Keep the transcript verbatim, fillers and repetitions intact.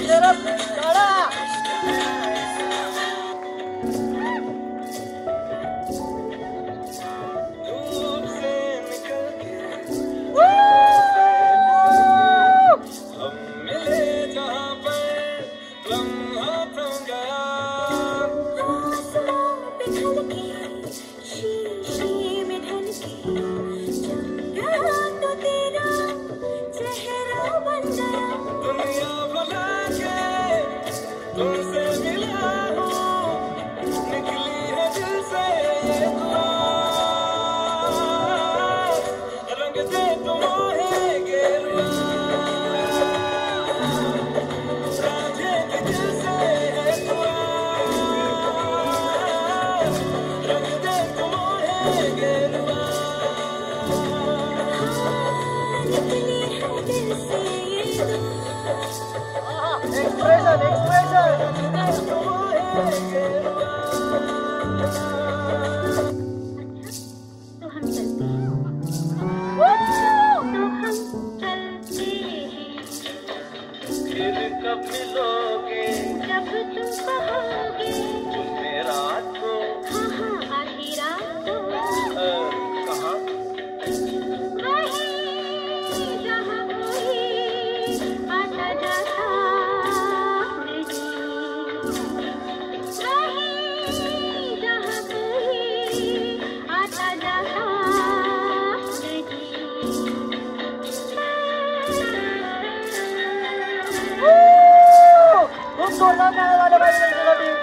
तुमसे मिला हूँ, निकली है दिल से ये दुआ, रंग दे तुम है गेरुआ, साझे के दिल से है दुआ, रंग दे तुम है गेरुआ, निकली है दिल से ये दुआ। Expression, expression. तो हम चलते हैं। तो हम चलते हैं। फिर कब मिलोगे? जब तुम कहोगे। जुम्मे रात को। हाँ हाँ आधी रात को। कहाँ? वहीं जहाँ कोई आता जाता। Tornado, vale, vale, vale, vale.